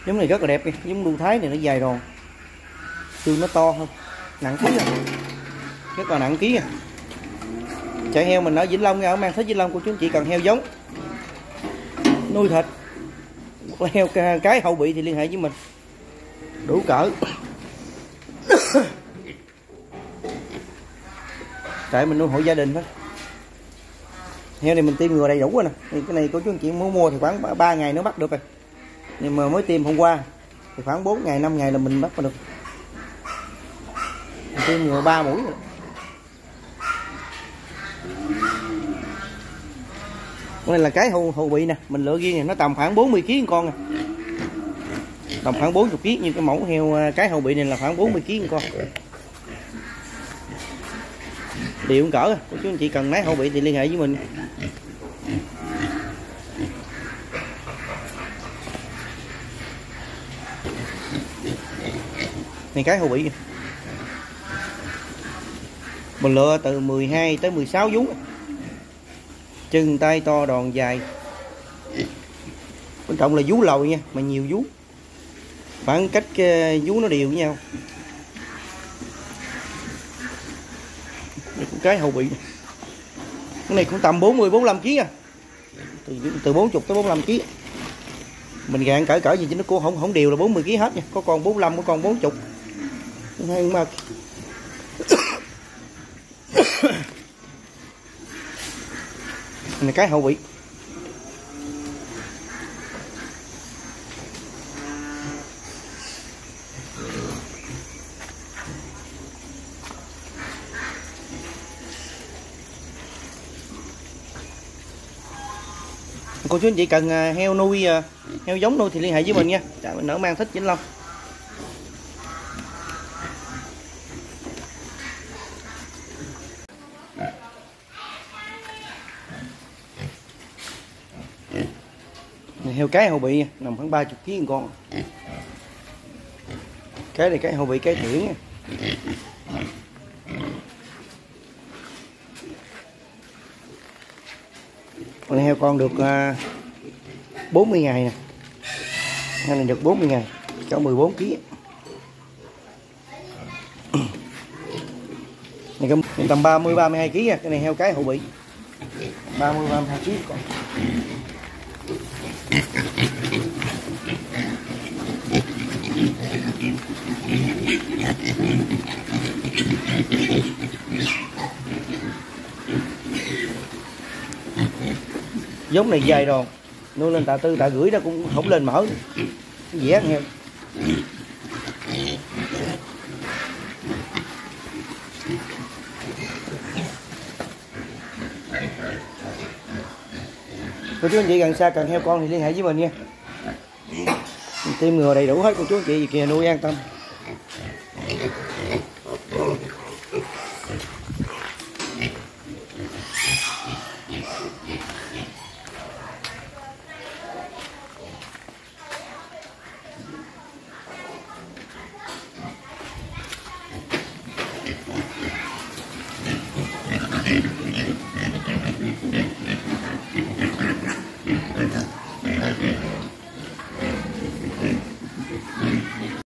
Giống này rất là đẹp nha, giống đuôi Thái này nó dài đòn, xương nó to hơn, nặng ký à, rất là nặng ký à. Chạy heo mình ở Vĩnh Long nha, ở Mang Thích Vĩnh Long, cô chú anh chị cần heo giống nuôi thịt, heo cái hậu bị thì liên hệ với mình đủ cỡ. Tại mình nuôi hộ gia đình đó. Heo này mình tiêm ngừa đầy đủ rồi nè. Cái này cô chú anh chị muốn mua thì khoảng 3 ngày nó bắt được rồi. Nhưng mà mới tiêm hôm qua thì khoảng 4 ngày 5 ngày là mình bắt được. Mình tiêm ngừa 3 mũi rồi. Đây là cái hậu bị nè, mình lựa riêng này nó tầm khoảng 40 kg con nè. Tầm khoảng 40 kg, như cái mẫu heo cái hậu bị này là khoảng 40 kg con. Đều cỡ, cô chú anh chị cần lấy hậu bị thì liên hệ với mình. Này cái hậu bị mình lựa từ 12 tới 16 vú, chân tay to đòn dài, quan trọng là vú lồi nha, mà nhiều vú, khoảng cách vú nó đều với nhau. Cái hậu bị cái này cũng tầm 40-45 kg à, từ 40 tới 45 kg. Mình gạn cỡ gì chứ nó cũng không đều là 40 kg hết nha, có con 45, có con 40. Mà này cái hậu bị. Cô chú anh chị cần heo nuôi, heo giống nuôi thì liên hệ với mình nha. Mình ở Mang Thích Vĩnh Long. Heo cái hậu bị nằm khoảng 30 kg con. Cái này cái hậu bị cái tiễn nha. Con heo con được 40 ngày nè. Heo này được 40 ngày, cho 14 kg. Này tầm 30-32 kg nha, cái này heo cái hậu bị. 30-32 kg con. Giống này dài đòn, nuôi lên tạ tư tạ rưỡi đó cũng không lên mỡ, dẻ heo. Cô chú anh chị gần xa cần heo con thì liên hệ với mình nha. Tiêm ngừa đầy đủ hết cô chú anh chị, kìa nuôi an tâm.